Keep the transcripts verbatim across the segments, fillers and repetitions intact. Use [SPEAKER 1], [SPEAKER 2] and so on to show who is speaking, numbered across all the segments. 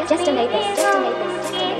[SPEAKER 1] this, just donate this, just donate this, just donate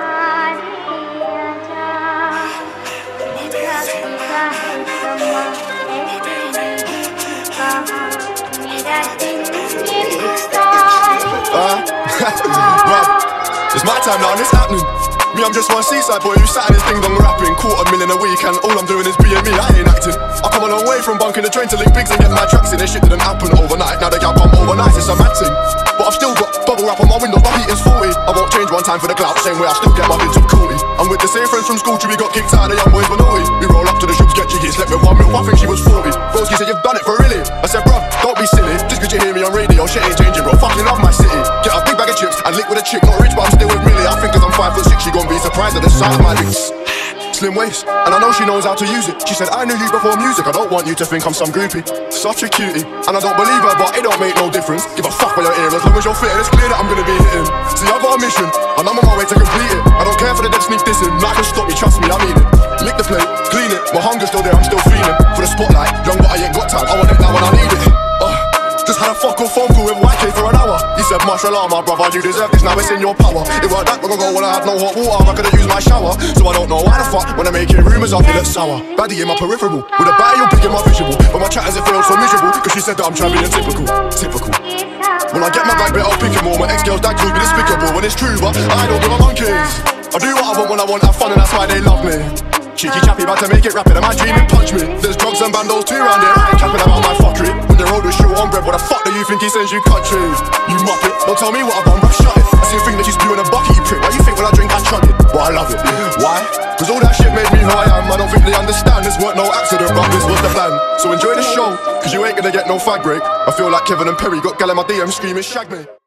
[SPEAKER 2] Uh, bruv, it's my time now and it's happening. Me, I'm just one seaside boy who sat in his ding-dong rapping. Quarter million a week and all I'm doing is being me, I ain't acting. I come a long way from bunking the train to link bigs and get my tracks in. This shit didn't happen overnight, now they got bum overnight, it's a mad thing. But I've still got bubble wrap on my window, my heating's forty. I won't change one time for the clout, same way I still get my bits of cootie. I'm with the same friends from school till we got kicked out, the young boys were naughty. We roll up to the shops, get jiggy, slept with one mil, I think she was forty. Broski said, you've done it for really? I said, bruv, don't be silly, just cause you hear me on radio, shit ain't changing, bro, fucking love my city. Get a big bag of chips and lick with a chick, not rich but I'm still with Millie. I think cause I'm five foot six, she gon' be surprised at the size of my lips. Slim waist, and I know she knows how to use it. She said, I knew you before music, I don't want you to think I'm some groupie. Such a cutie, and I don't believe her, but it don't make no difference. Give a fuck by your ear, as long as you're fitting, it's clear that I'm gonna be hitting. See, I've got a mission, and I'm on my way to complete it. I don't care for the dead sneak dissing, nothing can stop me, trust me, I mean it. Lick the plate, clean it, my hunger's still there, I'm still feeling. For the spotlight, young but I ain't got time, I want it now when I need it. uh, Just had a fuck off phone call with Y K for an hour. He said, martial arm, my brother, you deserve this, now it's in your power. It weren't that long ago when I had no hot water, I could've used my shower. So I don't know why the fuck, when I'm making rumours I feel it sour. Baddie in my peripheral, with a body big in my visual. But my chat as it feels so miserable, cause she said that I'm trying being typical. Typical. When I get my bag bet, I'll pick it more. My ex-girl's dad calls me despicable, when it's true, but I don't give a monkeys. I do what I want when I want, have fun, and that's why they love me. Cheeky chappy, about to make it rapid, am I dreaming? Punch me. There's drugs and bandos too round here, I ain't capping about my fuckery. When the road was short on bread, what the fuck do you think he sends you countries? You muppet, don't tell me what I've done, bruh, shut it. I see a thing that you spew in a bucket, you prick. Why you think when I drink I chug it? But I love it. Why? Cause all that shit made me who I am. I don't think they understand, this weren't no accident, but this was the plan. So enjoy the show, cause you ain't gonna get no fag break. I feel like Kevin and Perry got gal in my D M screaming shag me.